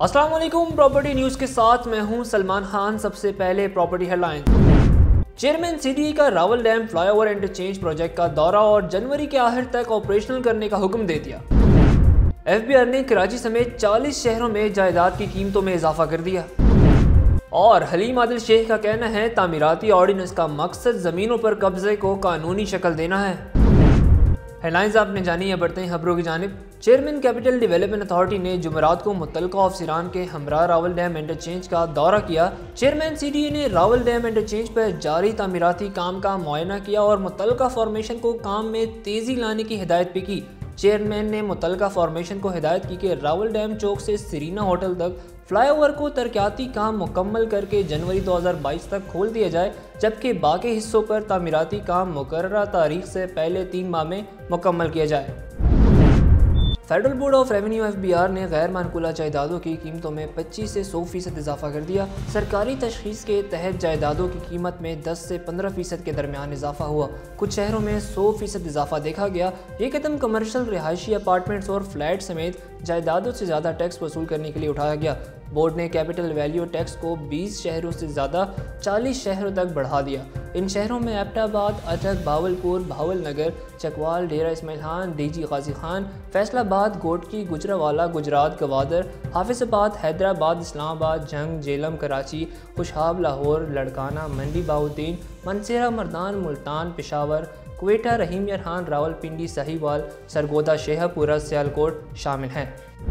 अस्सलाम वालेकुम, property news के साथ मैं हूं सलमान खान। सबसे पहले प्रॉपर्टी हेडलाइन। चेयरमैन सीडीए का Rawal dam flyover interchange project का दौरा और जनवरी के आखिर तक ऑपरेशनल करने का हुक्म दे दिया। एफबीआर ने कराची समेत 40 शहरों में जायदाद की कीमतों में इजाफा कर दिया। और हलीम आदिल शेख का कहना है तामीराती ऑर्डिनेंस का मकसद ज़मीनों पर कब्जे को कानूनी शक्ल देना है। हेडलाइंस आपने जानी है, बढ़ते हैं खबरों की जानिब। चेयरमैन कैपिटल डेवलपमेंट अथॉरिटी ने जुमेरात को मुतल्लिका अफसरान के हमरा रावल डैम इंटरचेंज का दौरा किया। चेयरमैन सीडीए ने रावल डैम इंटरचेंज पर जारी तामीराती काम का मुआयना किया और मुतल्लिका फॉर्मेशन को काम में तेज़ी लाने की हिदायत भी की। चेयरमैन ने मुतल्लिका फॉर्मेशन को हिदायत की कि रावल डैम चौक से सीरीना होटल तक फ्लाईओवर को तरक्याती काम मुकम्मल करके जनवरी 2022 तक खोल दिया जाए, जबकि बाकी हिस्सों पर तामीराती काम मुकर्ररा तारीख से पहले 3 माह में मुकम्मल किया जाए। Federal board of revenue FBR ने गैर मानकुला जायदादों की कीमतों में 25 से 100% इजाफा कर दिया। सरकारी तशखीस के तहत जायदादों की कीमत में 10 से 15% के दरमियान इजाफा हुआ। कुछ शहरों में 100% इजाफा देखा गया। ये कदम कमर्शियल, रिहायशी अपार्टमेंट्स और फ्लैट समेत जायदादों से ज़्यादा टैक्स वसूल करने के लिए उठाया गया। बोर्ड ने कैपिटल वैल्यू टैक्स को 20 शहरों से ज़्यादा 40 शहरों तक बढ़ा दिया। इन शहरों में एबटाबाद, अटक, भावलपुर, भावलनगर, चकवाल, डेरा इस्माइल खान, डीजी गाजी खान, फैसलाबाद, गोटकी, गुजरावाला, गुजरात, गवादर, हाफिजाबाद, हैदराबाद, इस्लामाबाद, जंग, जेलम, कराची, खुशहाब, लाहौर, लड़काना, मंडी बाउद्दीन, मनसेरा, मर्दान, मुल्तान, पेशावर, क्वेटा, रहीम यार खान, रावलपिंडी, साहिवाल, सरगोदा, शेहपुरा, सियालकोट शामिल हैं।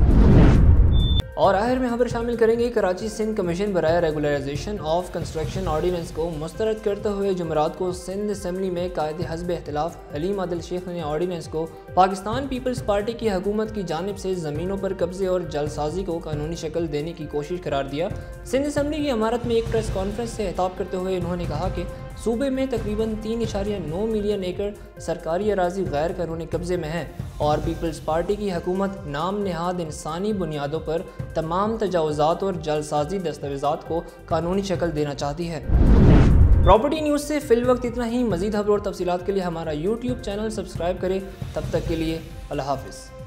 और आखिर में खबर शामिल करेंगे। कराची सिंध कमीशन बराए रेगुलराइजेशन ऑफ कंस्ट्रक्शन ऑर्डिनेंस को मुस्तरद करते हुए जुमेरात को सिंध असम्बली में कायदे हस्ब इख्तिलाफ हलीम आदिल शेख ने ऑर्डिनेंस को पाकिस्तान पीपल्स पार्टी की हुकूमत की जानिब से ज़मीनों पर कब्जे और जलसाजी को कानूनी शक्ल देने की कोशिश करार दिया। सिंध असम्बली की इमारत में एक प्रेस कॉन्फ्रेंस से खिताब करते हुए उन्होंने कहा कि सूबे में तकरीबन 3.9 मिलियन एकड़ सरकारी अराजी गैर कानूनी कब्जे में है और पीपल्स पार्टी की हुकूमत नाम नहाद इंसानी बुनियादों पर तमाम तजावुज़ात और जलसाजी दस्तावेज़ात को कानूनी शक्ल देना चाहती है। प्रॉपर्टी न्यूज़ से फिल वक्त इतना ही। मज़ीद खबरों और तफसीलात के लिए हमारा यूट्यूब चैनल सब्सक्राइब करें। तब तक के लिए अल्लाह हाफ़िज़।